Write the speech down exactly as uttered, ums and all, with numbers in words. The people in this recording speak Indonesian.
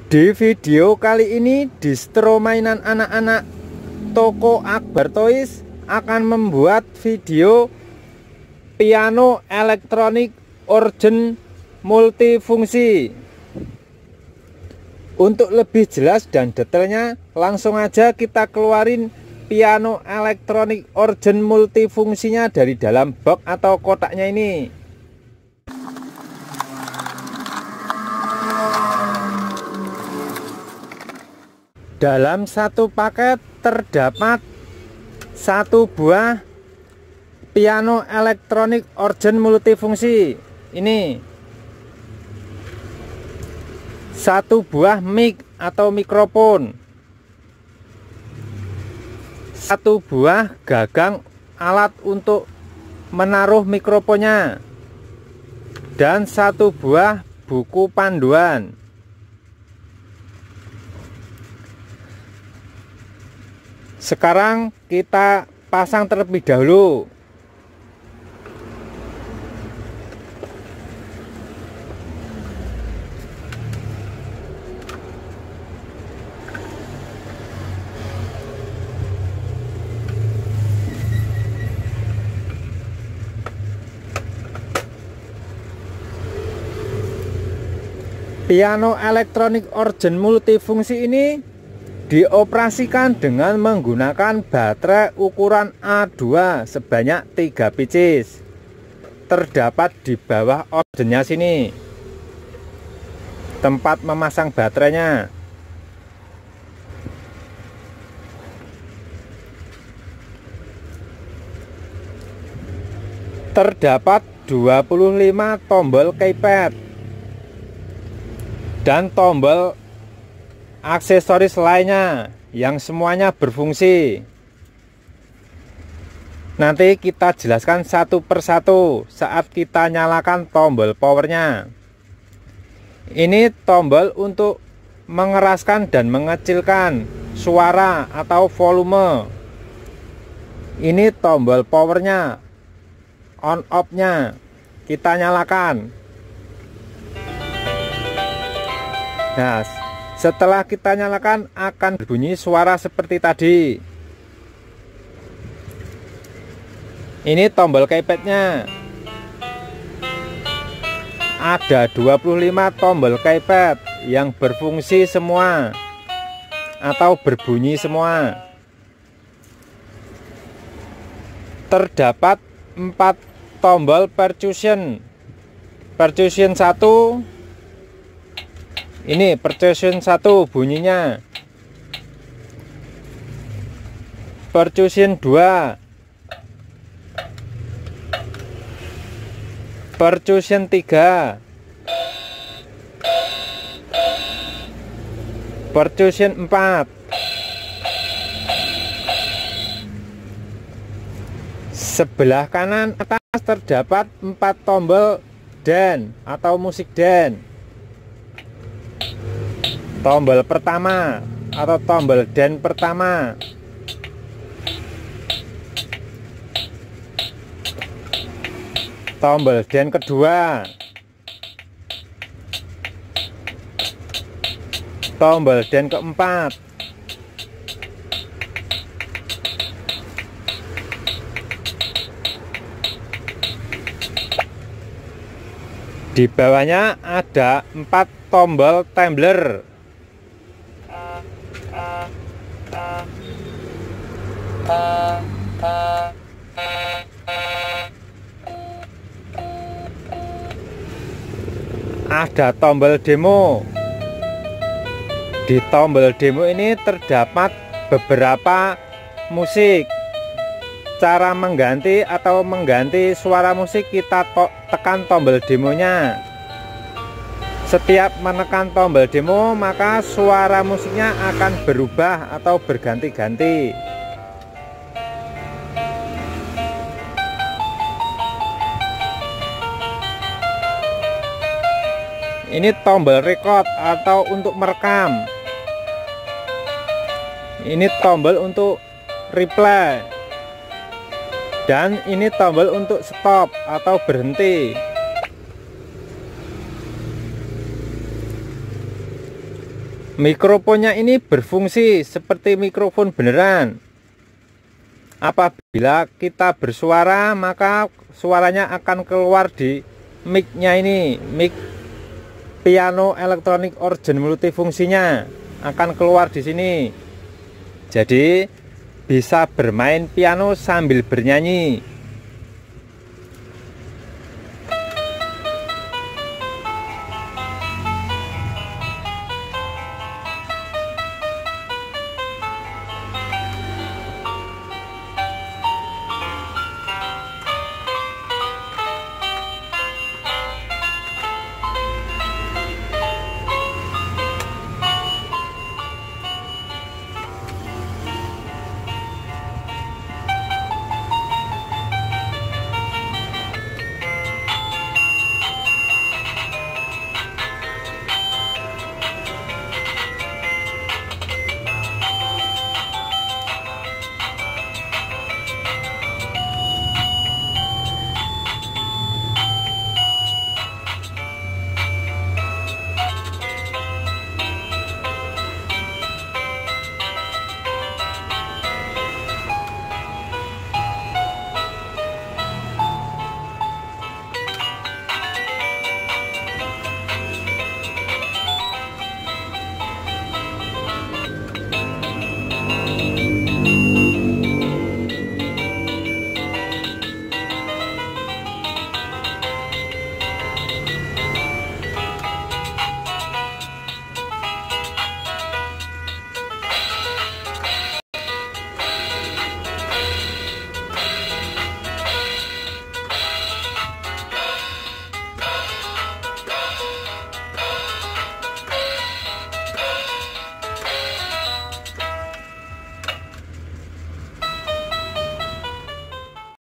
Di video kali ini, distro mainan anak-anak toko Akbar Toys akan membuat video piano elektronik organ multifungsi. Untuk lebih jelas dan detailnya, langsung aja kita keluarin piano elektronik organ multifungsinya dari dalam box atau kotaknya ini. Dalam satu paket terdapat satu buah piano elektronik organ multifungsi. Ini satu buah mic atau mikrofon, satu buah gagang alat untuk menaruh mikrofonnya, dan satu buah buku panduan. Sekarang kita pasang terlebih dahulu. Piano elektronik organ multifungsi ini dioperasikan dengan menggunakan baterai ukuran A dua sebanyak tiga pieces. Terdapat di bawah organnya sini tempat memasang baterainya. Terdapat dua puluh lima tombol keypad dan tombol aksesoris lainnya yang semuanya berfungsi. Nanti kita jelaskan satu persatu saat kita nyalakan tombol powernya. Ini tombol untuk mengeraskan dan mengecilkan suara atau volume. Ini tombol powernya, on off-nya kita nyalakan. Nah, setelah kita nyalakan akan berbunyi suara seperti tadi. Ini tombol keypadnya. Ada dua puluh lima tombol keypad yang berfungsi semua atau berbunyi semua. Terdapat empat tombol percussion. Percussion satu. Ini percussion satu bunyinya. Percussion dua. Percussion tiga. Percussion empat. Sebelah kanan atas terdapat empat tombol dance atau musik dance. Tombol pertama atau tombol dance pertama, tombol dance kedua, tombol dance keempat, di bawahnya ada empat tombol tumbler. Ada tombol demo. Di tombol demo ini terdapat beberapa musik. Cara mengganti atau mengganti suara musik kita to tekan tombol demonya. Setiap menekan tombol demo maka suara musiknya akan berubah atau berganti-ganti. Ini tombol record atau untuk merekam. Ini tombol untuk replay. Dan ini tombol untuk stop atau berhenti. Mikrofonnya ini berfungsi seperti mikrofon beneran. Apabila kita bersuara, maka suaranya akan keluar di mic-nya ini, mic piano elektronik organ multifungsinya akan keluar di sini. Jadi bisa bermain piano sambil bernyanyi.